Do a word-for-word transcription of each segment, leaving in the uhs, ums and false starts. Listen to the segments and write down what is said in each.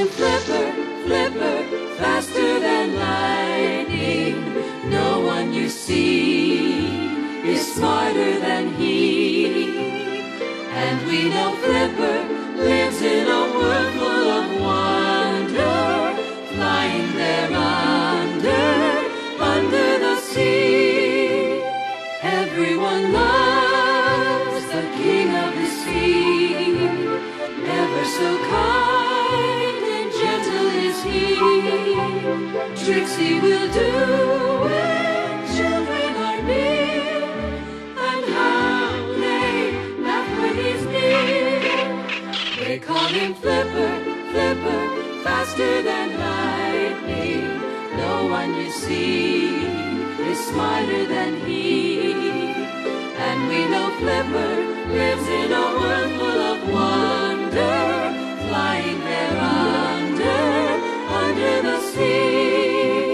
him Flipper, Flipper, faster than lightning. No one you see is smarter than he. And we know Flipper lives in a world full of wonder, flying there under, under the sea. Everyone loves the king of the sea, ever so kind and gentle is he. Tricks he will do when children are near, and how they laugh when he's near. They call him Flipper, Flipper, faster than lightning. No one you see is smarter than he. And we know Flipper lives in a world full of wonder, flying there under, under the sea.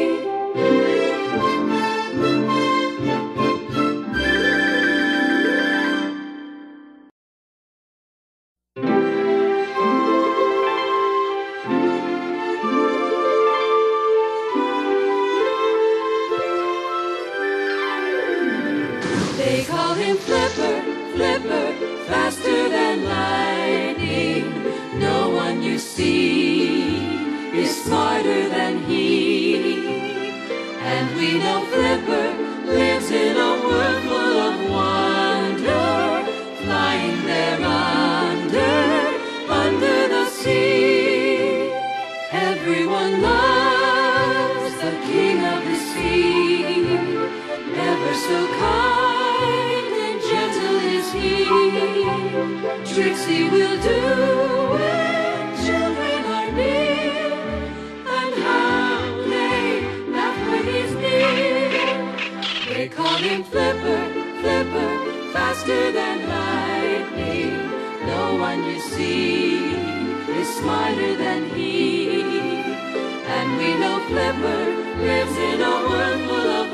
They call him Flipper, Flipper, faster than lightning. No one you see is smarter than he. And we know Flipper lives in a world full of wonder, flying there under, under the sea. Everyone loves the king of the sea, ever so kind and gentle is he. Tricks he will do when children are near, and how they laugh when he's near. They call him Flipper, Flipper, faster than lightning. No one you see is smarter than he. And we know Flipper lives in a world full of